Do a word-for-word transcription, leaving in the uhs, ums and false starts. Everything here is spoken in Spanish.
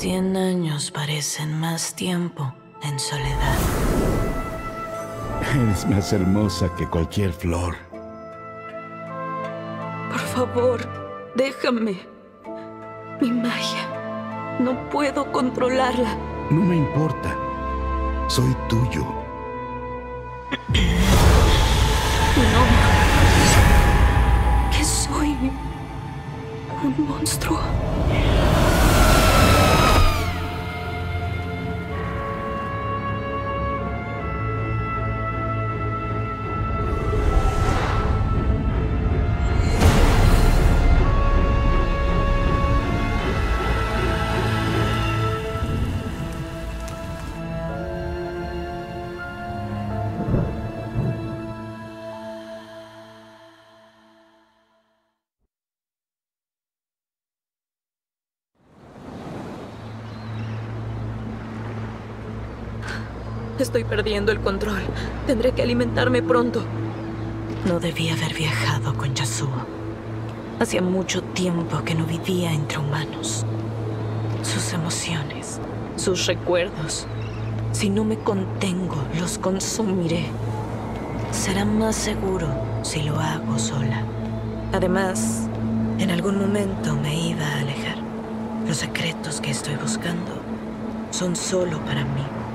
Cien años parecen más tiempo en soledad. Eres más hermosa que cualquier flor. Por favor, déjame. Mi magia. No puedo controlarla. No me importa. Soy tuyo. No. ¿Qué soy? ¿Un monstruo? Estoy perdiendo el control. Tendré que alimentarme pronto. No debía haber viajado con Yasuo. Hacía mucho tiempo que no vivía entre humanos. Sus emociones, sus recuerdos. Si no me contengo, los consumiré. Será más seguro si lo hago sola. Además, en algún momento me iba a alejar. Los secretos que estoy buscando son solo para mí.